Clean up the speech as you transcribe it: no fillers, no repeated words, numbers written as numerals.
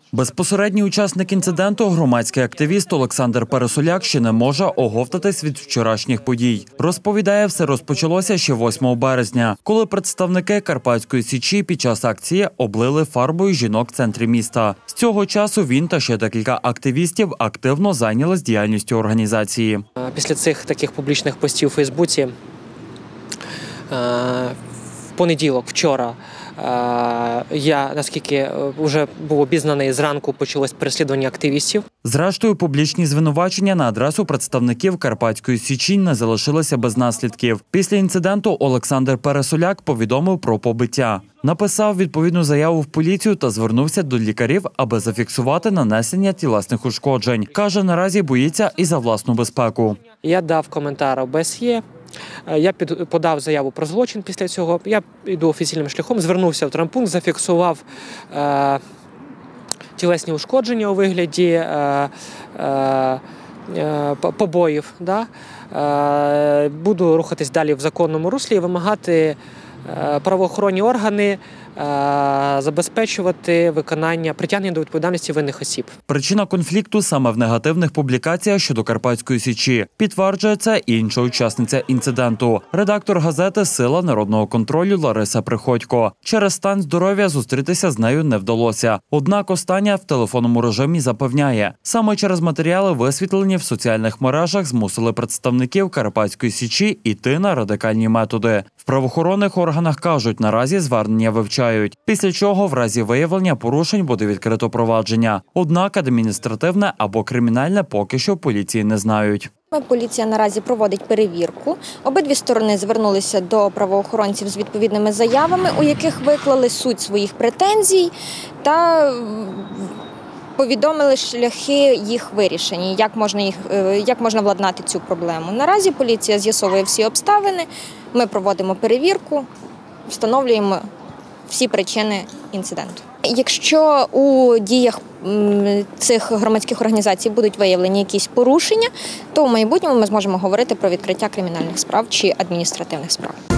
Безпосередній учасник інциденту, громадський активіст Олександр Пересоляк, ще не може оговтатись від вчорашніх подій. Розповідає, все розпочалося ще 8 березня, коли представники Карпатської Січі під час акції облили фарбою жінок в центрі міста. З цього часу він та ще декілька активістів активно зайнялись діяльністю організації. Після цих таких публічних постів у Фейсбуці в понеділок, вчора, я, наскільки вже був обізнаний, зранку почалось переслідування активістів. Зрештою, публічні звинувачення на адресу представників Карпатської Січі не залишилися без наслідків. Після інциденту Олександр Пересоляк повідомив про побиття. Написав відповідну заяву в поліцію та звернувся до лікарів, аби зафіксувати нанесення тілесних ушкоджень. Каже, наразі боїться і за власну безпеку. Я дав коментар ОБСЄ. Я подав заяву про злочин після цього. Я йду офіційним шляхом, звернувся в травмпункт, зафіксував тілесні ушкодження у вигляді побоїв. Буду рухатись далі в законному руслі і вимагати правоохоронні органи забезпечувати виконання, притягнення до відповідальності винних осіб. Причина конфлікту саме в негативних публікаціях щодо Карпатської Січі. Підтверджує це і інша учасниця інциденту. Редактор газети «Сила народного контролю» Лариса Приходько. Через стан здоров'я зустрітися з нею не вдалося. Однак остання в телефонному режимі запевняє, саме через матеріали, висвітлені в соціальних мережах, змусили представників Карпатської Січі йти на радикальні методи. В правоохоронних органах кажуть, наразі звернення вивчають. Після чого в разі виявлення порушень буде відкрито провадження. Однак адміністративне або кримінальне поки що в поліції не знають. Поліція наразі проводить перевірку. Обидві сторони звернулися до правоохоронців з відповідними заявами, у яких виклали суть своїх претензій та повідомили шляхи їх вирішення, як можна владнати цю проблему. Наразі поліція з'ясовує всі обставини, ми проводимо перевірку, встановлюємо всі причини інциденту. Якщо у діях цих громадських організацій будуть виявлені якісь порушення, то в майбутньому ми зможемо говорити про відкриття кримінальних справ чи адміністративних справ.